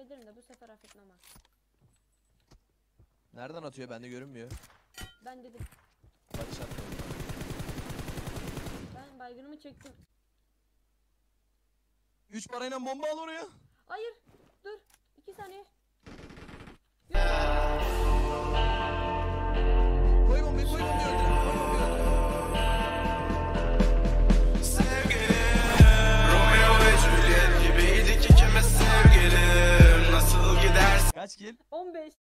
affederim de bu sefer affetmem ha. Nereden atıyor? Bende görünmüyor. Ben dedim. Bak çarptı. Ben baygınımı çektim. 3 parayla bomba al oraya. Hayır. Dur. 2 saniye. Koy bombayı, koy bombayı öldür. Koy bombayı öldür. Kaç kill? 15.